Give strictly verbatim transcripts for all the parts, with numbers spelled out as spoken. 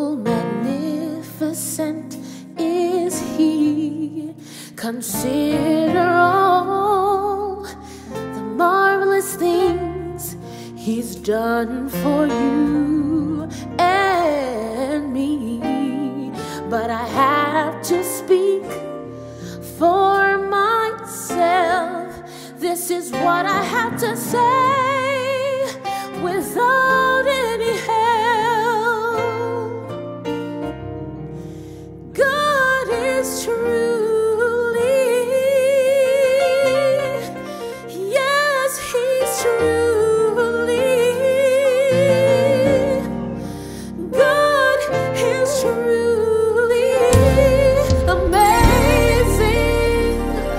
Wonderful, magnificent is He. Consider all the marvelous things He's done for you and me. But I have to speak for myself. This is what I have to say without any help. God is truly, yes, He's truly, God is truly amazing,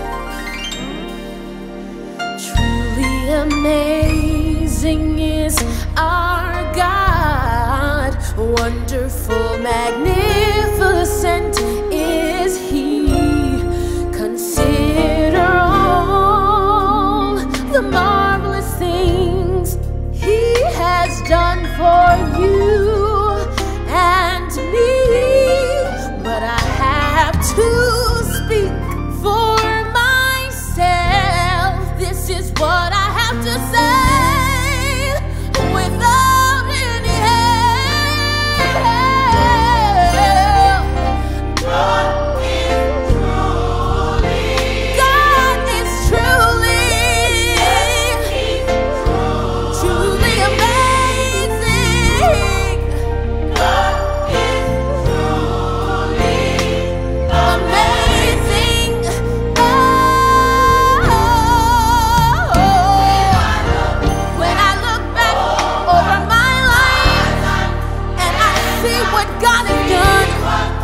truly amazing is our God. Wonderful, magnificent is He. Consider all the marvelous things He has done for you and me. But I have to speak for myself. This is what I have to say without any help. God is truly, God is truly, truly amazing. God is truly amazing. Oh, when I look back over my life and I see what God has done,